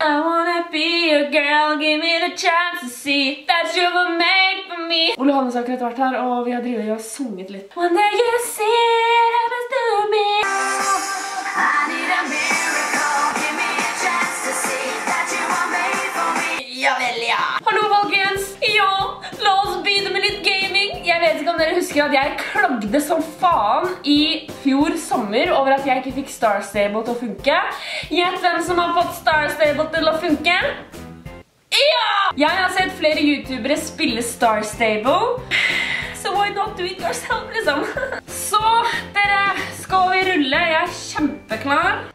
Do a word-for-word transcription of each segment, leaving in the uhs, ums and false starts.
I wanna be your girl, give me the chance to see that you were made for me. Ole Hannes har akkurat vært her, og vi har drivet og sunget litt. One day you see it happens to me. I need a miracle, give me a chance to see that you were made for me. Ja vel, ja. Hallo, folkens. Ja, la oss begynne med litt gaming. Jeg vet ikke om dere husker at jeg klagde som faen i fjor sommer over at jeg ikke fikk Star Stable til å funke. Gjett hvem som har fått Star Stable til å funke? Ja! Jeg har sett flere youtubere spille Star Stable. So why not do it yourself, liksom? Så, dere, skal vi rulle? Jeg er kjempeklar.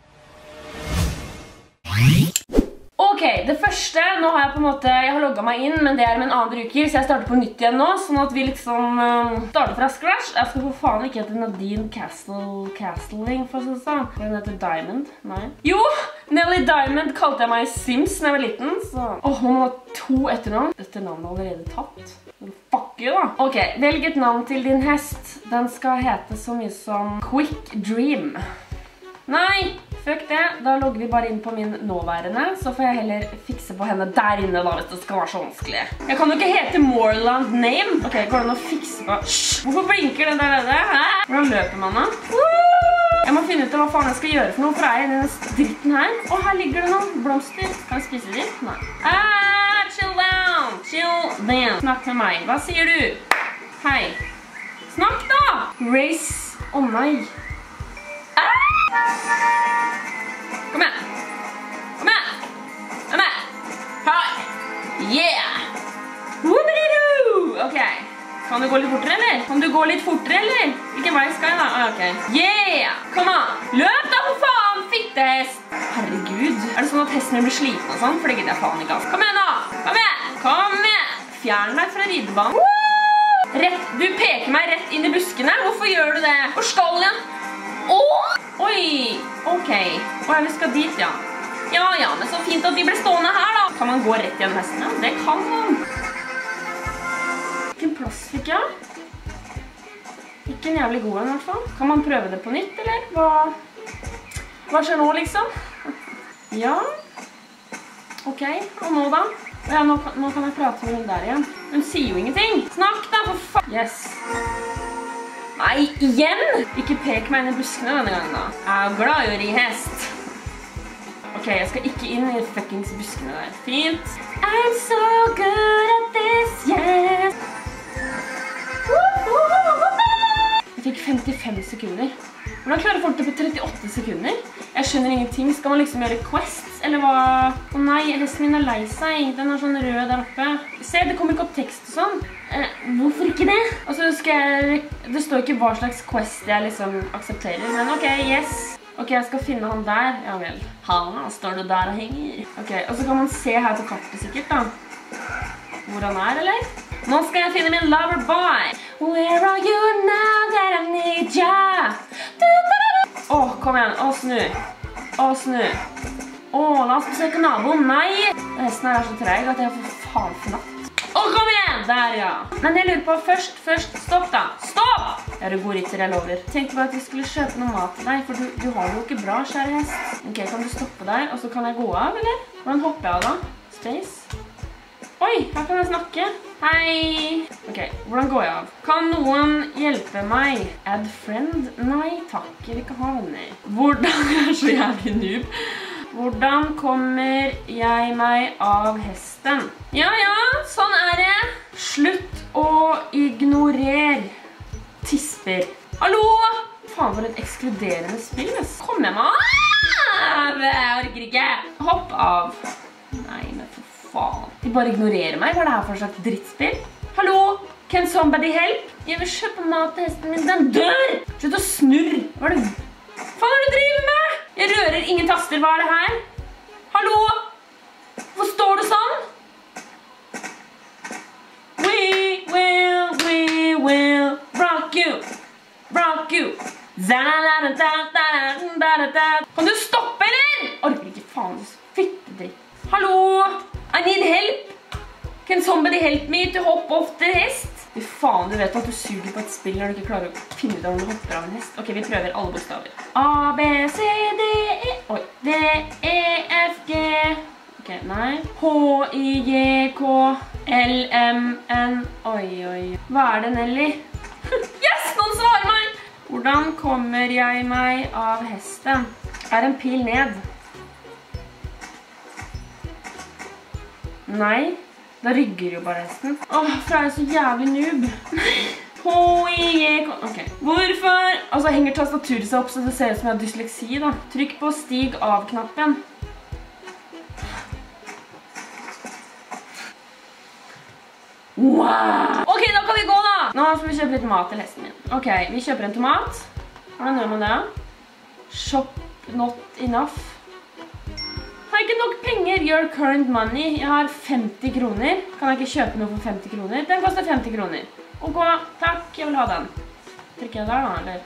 Ok, det første, nå har jeg på en måte, jeg har logget meg inn, men det er med en annen bruker, så jeg starter på nytt igjen nå, sånn at vi liksom um, starter fra scratch. Jeg skal for faen ikke hete Nadine Castle, Castling, for å si sånn. Den heter Diamond, nei. Jo, Nelly Diamond kalte jeg meg i Sims når jeg var liten, så... Åh, man må ha to etternavn. Dette navnet er allerede tatt. Fuck you da. Ok, velg et navn til din hest. Den skal hete så mye som Quick Dream. Nei! Fuck det, da logger vi bare inn på min nåværende, så får jeg heller fikse på henne der inne da, hvis det skal være så vanskelig. Jeg kan jo ikke hete Moorland Name. Ok, går det an å fikse på... Shh! Hvorfor blinker den der nede? Hæ? Hvordan løper man da? Jeg må finne ut av hva faen jeg skal gjøre for noe, for jeg er i denne dritten her. Å, her ligger det noen blomster. Kan jeg spise de? Nei. Ah, chill down! Chill down! Snakk med meg. Hva sier du? Hei. Snakk da! Race. Å nei. Kom igjen. Kom igjen. Kom igjen. Hei. Yeah. Woobidoo. Ok. Kan du gå litt fortere, eller? Kan du gå litt fortere, eller? Hvilken vei skal jeg da? Ah, ok. Yeah. Kom an. Løp da, for faen, fittehest. Herregud. Er det sånn at hesten blir sliten og sånn? For det gidder jeg faen ikke av. Kom igjen da. Kom igjen. Kom igjen. Fjern meg fra ridebanen. Rett. Du peker meg rett inn i buskene. Hvorfor gjør du det? Hvor skal jeg? Åh! Oi, ok. Og vi skal dit, ja. Ja, ja, men så fint at vi ble stående her, da. Kan man gå rett gjennom hesten? Ja, det kan man. Hvilken plass fikk jeg? Ikke en jævlig god en, i hvert fall. Kan man prøve det på nytt, eller? Hva, Hva skjer nå, liksom? Ja. Ok, og nå da? Ja, nå, nå kan jeg prate med hun der igjen. Hun sier jo ingenting. Snakk da, for faen. Yes. Nei, igjen! Ikke pek meg inn i buskene denne gangen da. Jeg er glad i å ri hest. Ok, jeg skal ikke inn i fuckings buskene der. Fint. I'm so good at this, yes! Jeg fikk femtifem sekunder. Hvordan klarer folk det på trettiåtte sekunder? Jeg skjønner ingenting. Skal man liksom gjøre quests, eller hva? Å nei, hesten min er lei seg. Den er sånn rød der oppe. Se, det kommer ikke opp tekst og sånn. Eh, hvorfor ikke det? Altså, skal jeg... Det står ikke hva slags quest jeg liksom aksepterer, men ok, yes. Ok, jeg skal finne han der. Ja vel. Han står det der og henger. Ok, og så kan man se her på kartet sikkert da. Hvor han er, eller? Nå skal jeg finne min lover boy. Where are you now that I need ya? Åh, kom igjen. Åh, snu. Åh, snu. Åh, la oss besøke naboen. Nei! Hesten her er så treg at jeg får faen fnatt. Åh, kom igjen! Der, ja. Men jeg lurer på først, først, stopp da. Stopp! Jeg er en god rytter, jeg lover. Tenkte bare at vi skulle kjøpe noe mat til deg, for du, du har det jo ikke bra, kjære hest. Ok, kan du stoppe der, og så kan jeg gå av, eller? Hvordan hopper jeg av da? Space? Oi, her kan jeg snakke. Hei. Ok, hvordan går jeg av? Kan noen hjelpe meg? Add friend? Nei, takk, jeg vil ikke ha venner. Hvordan er så jævlig noob? Hvordan kommer jeg meg av hesten? Ja, ja, sånn er det. Slutt å ignorere. Tisper. Hallo? Faen, for et ekskluderende spill. Kom jeg meg av? Jeg orker ikke. Hopp av. Nei, men for faen. De bare ignorerer meg. Hva er det her for en slags drittspill? Hallo? Can somebody help? Jeg vil kjøpe mat til hesten min. Den dør! Slutt å snurre. Hva er det? Faen, hva er det du driver med? Jeg rører ingen taster. Hva er det her? Hallo? Hvorfor står det sånn? We will, we will rock you. Rock you. Kan du stoppe, eller? Orker ikke faen. Fittedritt. Hallo? I need help. Can somebody help me to hop off the hest? Fy faen, du vet at du suger på et spill når du ikke klarer å finne ut om du hopper av en hest. Ok, vi prøver alle bokstaver. A, B, C, D, E, oi, D, E, F, G. Ok, Ok, nei. H I J K L M N. Oi, oi. Hva er det, Nelly? Yes, noen svarer meg! Hvordan kommer jeg meg av hesten? Er en pil ned? Nei, da rygger jo bare hesten. Åh, for jeg er så jævlig noob. H I J K. Ok, hvorfor? Altså, henger tastaturet seg opp så det ser ut som jeg har dysleksi, da. Trykk på stig av-knappen. Wow! Ok, da kan vi gå, da! Nå skal vi kjøpe litt mat til hesten min. Ok, vi kjøper en tomat. Hvordan gjør man det? Shop not enough. Har jeg ikke nok penger? Your current money. Jeg har femti kroner. Kan jeg ikke kjøpe noe for femti kroner? Den koster femti kroner. Ok, takk. Jeg vil ha den. Trykker jeg der da, eller?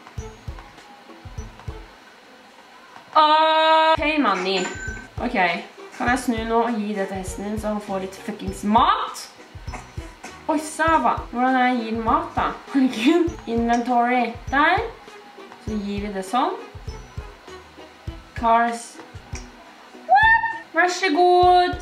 Åh, pay money. Ok, kan jeg snu nå og gi det til hesten din så han får litt fuckings mat? Oi, Sava. Hvordan er jeg gir den mat da? Inventory. Der. Så gir vi det sånn. Cars. Vær så god.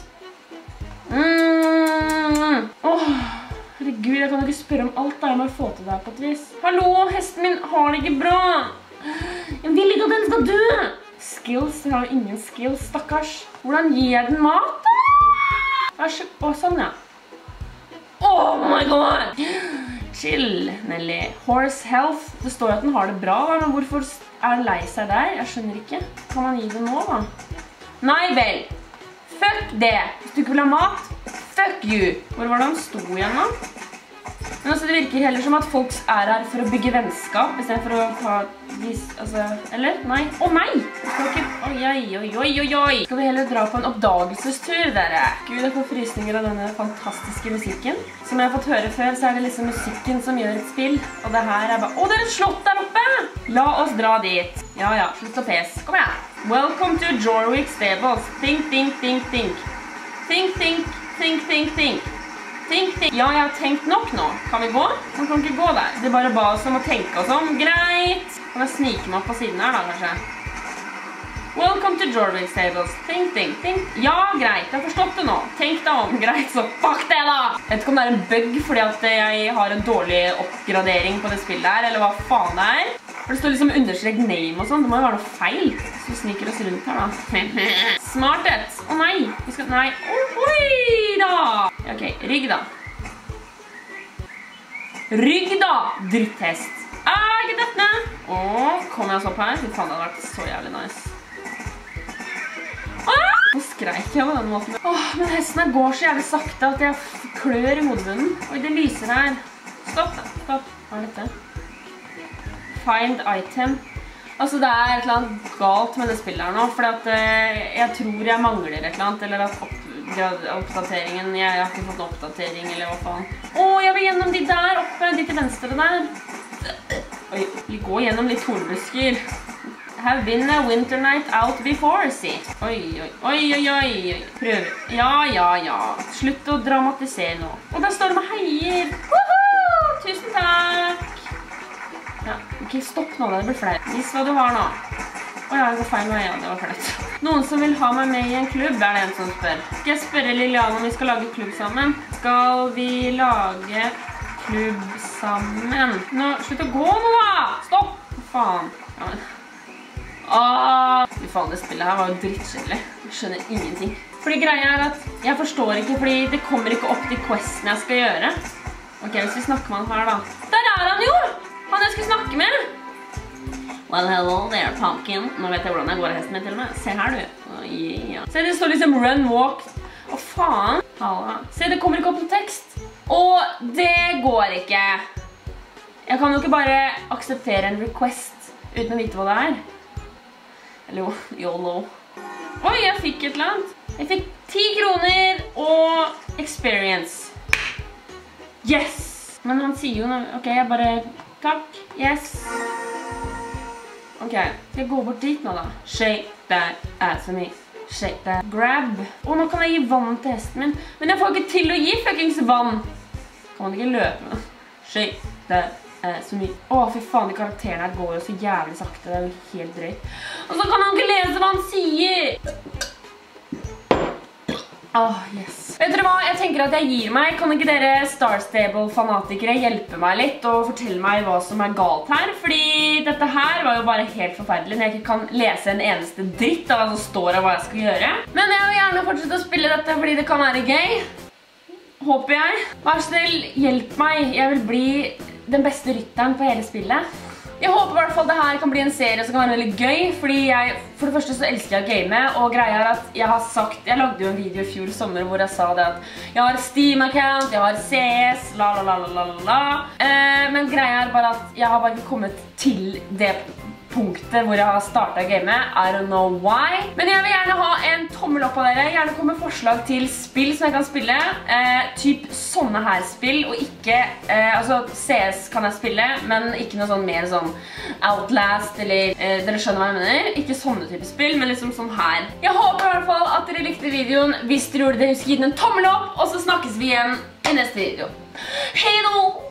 Mm. Åh, herregud, jeg kan ikke spørre om alt da. Jeg må få til deg på et vis. Hallo, hesten min har det ikke bra. Jeg vil ikke at den skal dø. Skills, jeg har ingen skills, stakkars. Hvordan gir jeg den mat da? Vær så god, sånn ja. Oh my god! Chill, Nelly. Horse health. Det står jo at den har det bra, da, men hvorfor er den lei seg der? Jeg skjønner ikke. Kan man gi det nå, da? Nei vel! Fuck det! Hvis du ikke vil ha mat, fuck you! Hvor var det han sto igjen da? Men altså, det virker heller som at folk er her for å bygge vennskap, i stedet for å ta vis, altså, eller? Nei. Å nei! Skal ikke, oi, oi, oi, oi, oi! Skal vi heller dra på en oppdagelsestur, dere? Gud, jeg får frysninger av denne fantastiske musikken. Som jeg har fått høre før, så er det liksom musikken som gjør et spill. Og det her er bare, å, det er et slott der oppe! La oss dra dit. Ja, ja, slutt å pes. Kom igjen. Welcome to Jorvik Stables. Think, think, think, think. Think, think, think, think, think. Think, think. Ja, jeg har tenkt nok nå. Kan vi gå? Man kan ikke gå der. Det er bare ba oss om å tenke oss om. Greit. Kan jeg snike meg opp på siden her da, kanskje? Welcome to Jorvik Stables. Think, think, think. Ja, greit. Jeg har forstått det nå. Tenk deg om. Greit, så fuck det da! Jeg vet ikke om det er en bug fordi at jeg har en dårlig oppgradering på det spillet her, eller hva faen det er. For det står liksom understrek name og sånn. Det må jo være noe feil. Så vi sniker oss rundt her da. Smarthet. Å nei. Vi skal, nei. Oi da! Ok, rygg da. Rygg da, dritthest. Ah, ikke dette ned. Åh, kom jeg oss opp her? Fy faen, det hadde vært så jævlig nice. Ah! Nå skreik jeg på den måten. Åh, men hesten her går så jævlig sakte at jeg klør i hodebunnen. Oi, det lyser her. Stopp da, stopp. Hva er dette? Find item. Altså, det er et eller annet galt med det spillet her nå, fordi at uh, jeg tror jeg mangler et eller annet, eller at opp oppdateringen, jeg har ikke fått en oppdatering, eller hva faen. Åh, jeg vil gjennom de der oppe, de til venstre der. Oi, vi går gjennom litt tornbusker. Have been a winter night out before, si. Oi, oi, oi, oi, oi. Prøv. Ja, ja, ja. Slutt å dramatisere nå. Og der står det med heier. Woohoo! Tusen takk. Ja, ok, stopp nå, det blir flere. Vis hva du har nå. Åja, det går feil vei, ja, det var flaut. Noen som vil ha meg med i en klubb, er det en som spør. Skal jeg spørre Lilian om vi skal lage klubb sammen? Skal vi lage klubb sammen? Nå, slutt å gå nå da! Stopp! Hva faen? Ja, men... Åh! Fy faen, det spillet her var jo drittkjedelig. Jeg skjønner ingenting. Fordi greia er at jeg forstår ikke, fordi det kommer ikke opp de questene jeg skal gjøre. Ok, hvis vi snakker med han her da. Der er han jo! Han jeg skulle snakke med! Well, hello there, pumpkin. Nå vet jeg hvordan jeg går av hesten min til og med. Se her, du. Oh, yeah. Se, det står liksom run, walk. Å, faen. Halla. Se, det kommer ikke opp noen tekst. Og det går ikke. Jeg kan jo ikke bare akseptere en request uten å vite hva det er. Eller jo, YOLO. Oi, jeg fikk et eller annet. Jeg fikk ti kroner og experience. Yes! Men han sier jo noe. Ok, jeg bare... Takk. Yes. Ok, skal jeg gå bort dit nå da? Shake that ass for me. Shake that. Grab. Å, nå kan jeg gi vann til hesten min. Men jeg får ikke til å gi fuckings vann. Kan man ikke løpe med? Shake that ass for me. Å, fy faen, de karakterene her går jo så jævlig sakte. Det er jo helt drøyt. Og så kan han ikke lese hva han sier. Åh, yes. Vet dere hva? Jeg tenker at jeg gir meg. Kan ikke dere Star Stable-fanatikere hjelpe meg litt og fortelle meg hva som er galt her? Fordi dette her var jo bare helt forferdelig når jeg ikke kan lese en eneste dritt av hva som står av hva jeg skal gjøre. Men jeg vil gjerne fortsette å spille dette fordi det kan være gøy. Håper jeg. Vær snill, hjelp meg. Jeg vil bli den beste rytteren på hele spillet. Jeg håper i hvert fall det her kan bli en serie som kan være veldig gøy, fordi jeg, for det første så elsker jeg å game, og greia er at jeg har sagt, jeg lagde jo en video i fjor sommer hvor jeg sa det at jeg har Steam-account, jeg har C S, la la la la la la, eh, men greia er bare at jeg har bare ikke kommet til det punktet hvor jeg har startet game. I don't know why. Men jeg vil gjerne ha en tommel opp av dere. Gjerne komme med forslag til spill som jeg kan spille. Eh, typ sånne her spill, og ikke, eh, altså C S kan jeg spille, men ikke noe sånn mer sånn Outlast, eller eh, dere skjønner hva jeg mener. Ikke sånne type spill, men liksom sånn her. Jeg håper i hvert fall at dere likte videoen. Hvis dere gjorde det, husk å gi den en tommel opp, og så snakkes vi igjen i neste video. Hei då!